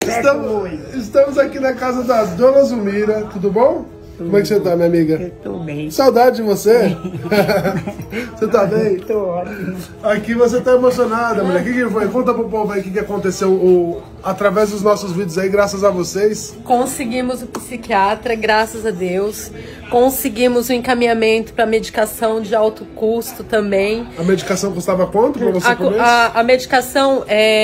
Estamos aqui na casa da Dona Zulmira, tudo bom? Como é que você tá, minha amiga? Eu tô bem. Saudade de você? Você tá bem? Tô ótimo. Aqui você tá emocionada, mulher. O que foi? Conta pro povo aí o que aconteceu através dos nossos vídeos aí, graças a vocês. Conseguimos o psiquiatra, graças a Deus. Conseguimos o encaminhamento para medicação de alto custo também. A medicação custava quanto pra você por mês? A medicação,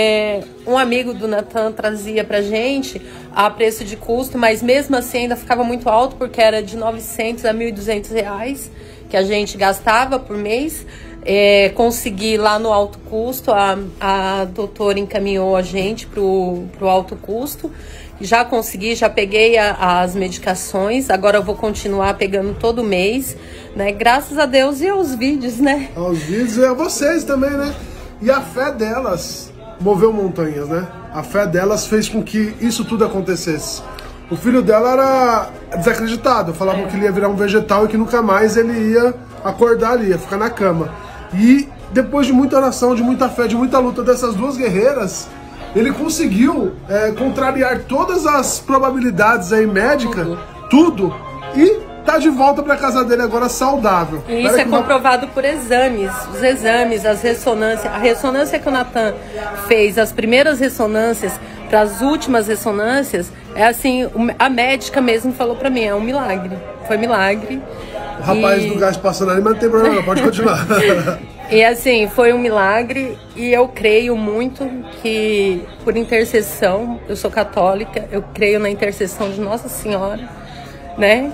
um amigo do Natan trazia pra gente a preço de custo, mas mesmo assim ainda ficava muito alto, porque era de 900 a 1.200 reais que a gente gastava por mês. Consegui lá no alto custo, a doutora encaminhou a gente pro alto custo. Já consegui, já peguei as medicações, agora eu vou continuar pegando todo mês, né? Graças a Deus e aos vídeos, né? Aos vídeos e a vocês também, né? E a fé delas moveu montanhas, né? A fé delas fez com que isso tudo acontecesse. O filho dela era desacreditado, falavam que ele ia virar um vegetal e que nunca mais ele ia acordar ali, ia ficar na cama. E depois de muita oração, de muita fé, de muita luta dessas duas guerreiras, ele conseguiu contrariar todas as probabilidades aí médicas, tudo, e tá de volta pra casa dele agora saudável. E isso é comprovado por exames, os exames, as ressonâncias. A ressonância que o Natan fez, as primeiras ressonâncias para as últimas ressonâncias, é assim, a médica mesmo falou pra mim, é um milagre, foi milagre. O rapaz do gás passando ali, mas não tem problema, pode continuar. E assim, foi um milagre e eu creio muito que por intercessão, eu sou católica, eu creio na intercessão de Nossa Senhora, né?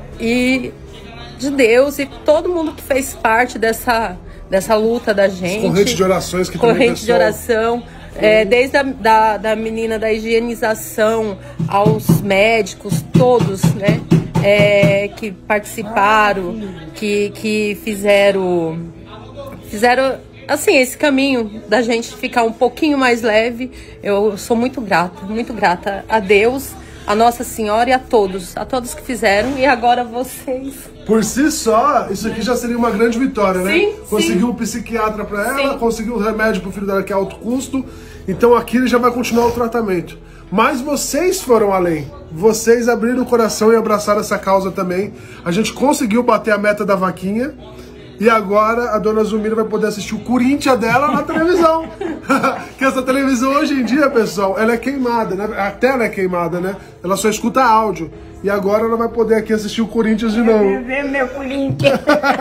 E de Deus e todo mundo que fez parte dessa luta da gente. Corrente de orações que corrente de oração. Desde da menina da higienização aos médicos, todos, né? Que participaram, que fizeram assim, esse caminho da gente ficar um pouquinho mais leve. Eu sou muito grata a Deus, a Nossa Senhora e a todos que fizeram, e agora vocês. Por si só, isso aqui já seria uma grande vitória, né? Sim, conseguiu um psiquiatra para ela, sim. Conseguiu um remédio pro filho dela que é alto custo, então aqui ele já vai continuar o tratamento. Mas vocês foram além, vocês abriram o coração e abraçaram essa causa também. A gente conseguiu bater a meta da vaquinha. E agora a Dona Zulmira vai poder assistir o Corinthians dela na televisão. Que essa televisão hoje em dia, pessoal, ela é queimada, né? A tela é queimada, né? Ela só escuta áudio. E agora ela vai poder aqui assistir o Corinthians de novo. Eu ver meu Corinthians.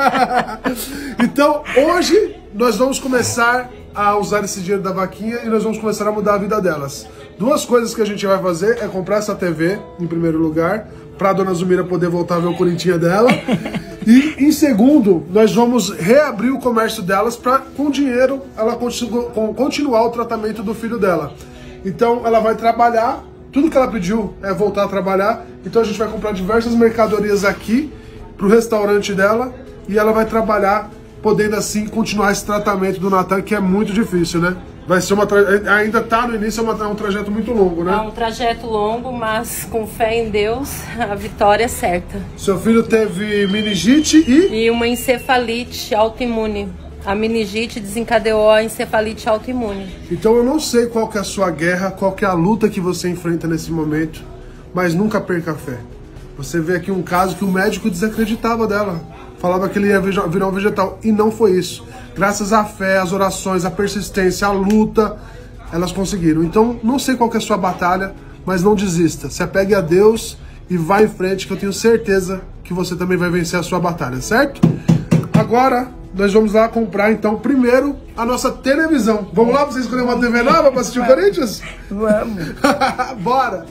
Então, hoje nós vamos começar a usar esse dinheiro da vaquinha e nós vamos começar a mudar a vida delas. Duas coisas que a gente vai fazer é comprar essa TV, em primeiro lugar, pra Dona Zulmira poder voltar a ver o Corinthians dela. E, em segundo, nós vamos reabrir o comércio delas para, com dinheiro, ela continuar o tratamento do filho dela. Então, ela vai trabalhar, tudo que ela pediu é voltar a trabalhar. Então, a gente vai comprar diversas mercadorias aqui pro restaurante dela e ela vai trabalhar, podendo assim continuar esse tratamento do Natan, que é muito difícil, né? Vai ser ainda tá no início, é um trajeto muito longo, né? É um trajeto longo, mas com fé em Deus, a vitória é certa. Seu filho teve meningite e uma encefalite autoimune. A meningite desencadeou a encefalite autoimune. Então eu não sei qual que é a sua guerra, qual que é a luta que você enfrenta nesse momento, mas nunca perca a fé. Você vê aqui um caso que o médico desacreditava dela. Falava que ele ia virar um vegetal, e não foi isso. Graças à fé, às orações, à persistência, à luta, elas conseguiram. Então, não sei qual que é a sua batalha, mas não desista. Se apegue a Deus e vá em frente, que eu tenho certeza que você também vai vencer a sua batalha, certo? Agora, nós vamos lá comprar, então, primeiro, a nossa televisão. Vamos lá pra você escolher uma TV nova pra assistir o Corinthians? Vamos. Bora!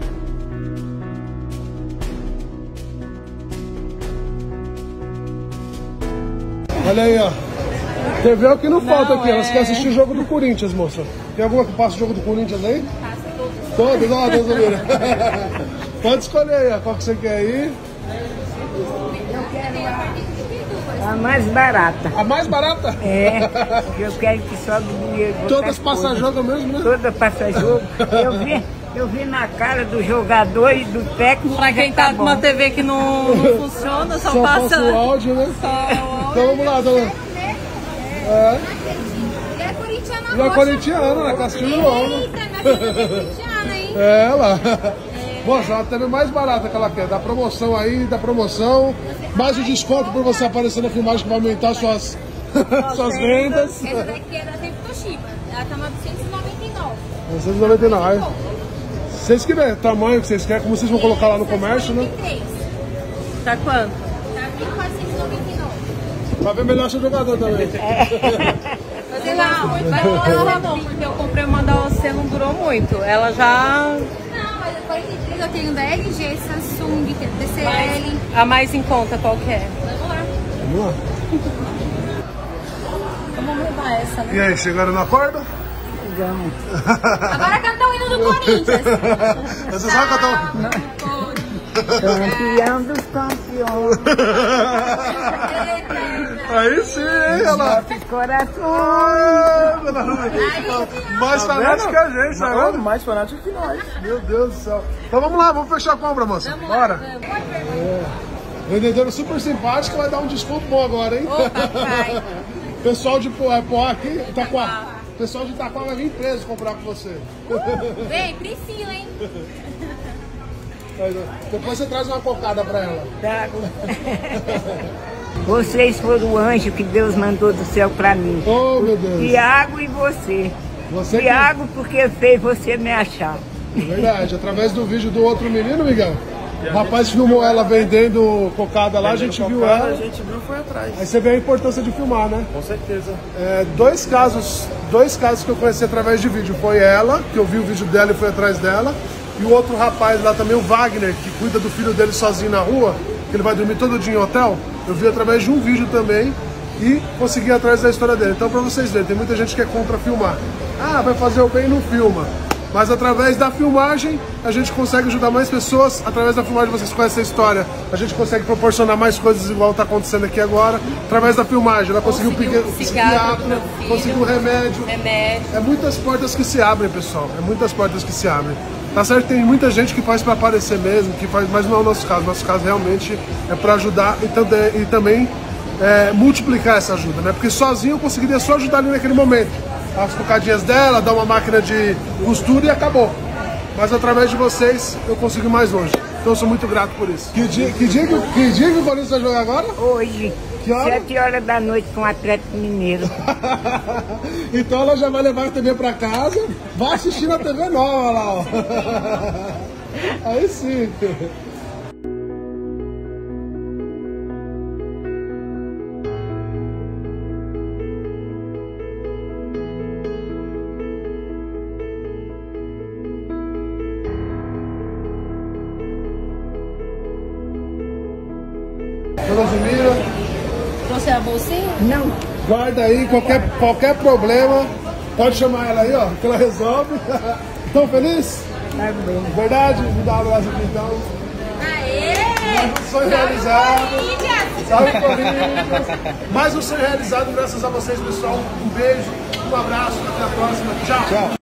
Olha aí, ó. TV é o que não falta aqui. Elas querem assistir o jogo do Corinthians, moça. Tem alguma que passa o jogo do Corinthians aí? Todas, ó, Deus Zulmira. Pode escolher aí, ó. Qual que você quer aí? Eu quero a mais barata. A mais barata? Eu quero que sobe dinheiro. Todas passam jogo mesmo, né? Todas passam jogo. Eu vi na cara do jogador e do técnico. Pra quem tá com uma TV que não funciona, só passa o áudio, né? Então vamos lá, dona. E é corintiana, e é corintiana, né? Castilho João. Eita, minha filha é corintiana, hein? hein? É, ela. Moça, ela também é mais barata que ela quer. Dá promoção aí, dá promoção. Mais o desconto por você aparecer na filmagem que vai aumentar suas vendas. Essa daqui é da Tempo Toshiba. Ela tá 999. 999. Vocês que verem o tamanho que vocês querem, como vocês vão colocar lá no comércio, né? 33. Tá quanto? Tá 1.499. Pra ver melhor seu jogador também. Mas eu gosto muito Vai colocar não, porque eu comprei uma da OC, não durou muito. Ela já... Não, mas é 43 eu tenho da LG, Samsung, TCL. A mais em conta qual que é? Vamos lá. Vamos lá. Então vamos levar essa, né? E aí, chegaram no acordo? Vamos. Agora canta o hino do Corinthians. Você sabe cantar? Campeão dos campeões. Aí sim, hein, olha lá. Nossos corações. Mais fanático que a gente, tá vendo? Mais fanático que nós. Meu Deus do céu. Então vamos lá, vamos fechar a compra, moça. Bora. Vendedora super simpática, vai dar um desconto bom agora, hein? Ô, papai. Pessoal de Poá aqui, Itaquá. Pessoal de Itaquá vai vir preso comprar com você. Vem, Priscila, hein? Depois você traz uma cocada pra ela. Trago. Vocês foram o anjo que Deus mandou do céu pra mim. Oh, meu Deus. Tiago e você. Você que... Tiago, porque fez você me achar. É verdade, através do vídeo do outro menino, Miguel. O rapaz filmou ela vendendo cocada lá, a gente viu ela. A gente viu e foi atrás. Aí você vê a importância de filmar, né? Com certeza. Dois casos que eu conheci através de vídeo. Foi ela, que eu vi o vídeo dela e fui atrás dela. E o outro rapaz lá também, o Wagner, que cuida do filho dele sozinho na rua, que ele vai dormir todo dia em hotel. Eu vi através de um vídeo também e consegui ir atrás da história dele. Então, pra vocês verem, tem muita gente que é contra filmar. Ah, vai fazer o bem e não filma. Mas através da filmagem, a gente consegue ajudar mais pessoas. Através da filmagem, vocês conhecem a história. A gente consegue proporcionar mais coisas igual está acontecendo aqui agora. Através da filmagem, ela conseguiu o psiquiatra, conseguiu remédio. É muitas portas que se abrem, pessoal. É muitas portas que se abrem. Tá certo, tem muita gente que faz para aparecer mesmo, que faz, mas não é o nosso caso. Nosso caso realmente é para ajudar e também multiplicar essa ajuda, né? Porque sozinho eu conseguiria só ajudar ali naquele momento. As cocadinhas dela, dar uma máquina de costura e acabou. Mas através de vocês eu consigo ir mais longe. Então eu sou muito grato por isso. Que dia que o Corinthians vai jogar agora? Hoje, Que hora? 7 horas da noite com o Atlético Mineiro. Então ela já vai levar a TV pra casa, vai assistir na TV nova lá, ó. Aí sim. Dona Zumira, Trouxe a bolsinha? Não, guarda aí, qualquer problema, pode chamar ela aí, ó, que ela resolve. Tão feliz? tá bem. Verdade? Me dá um abraço aqui então. Aê! Mais um sonho realizado. Corinthians! Salve, Corinthians! Mais um sonho realizado graças a vocês, pessoal. Um beijo, um abraço, até a próxima. Tchau!